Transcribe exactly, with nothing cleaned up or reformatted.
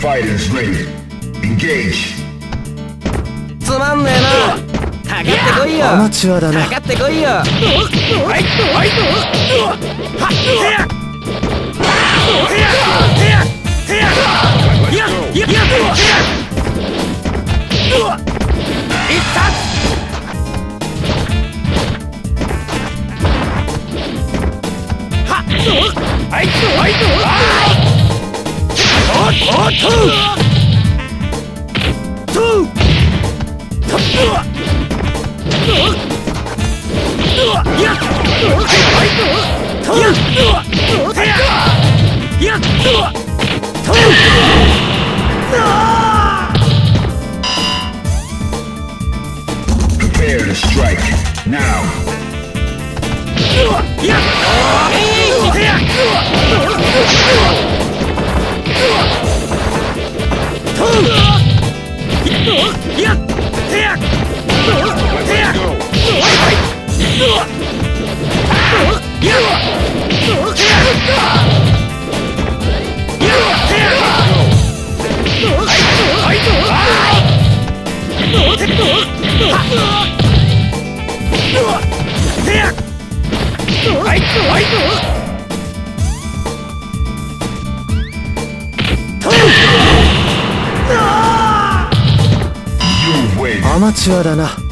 fighters ready. Engage. つまんねえな。かかってこいよ。 アマチュアだな。 かかってこいよ。はいはいはっへやへやへやへややややへやいったはっはいはいおっおっととと Prepare to strike now. You win. アマチュアだな。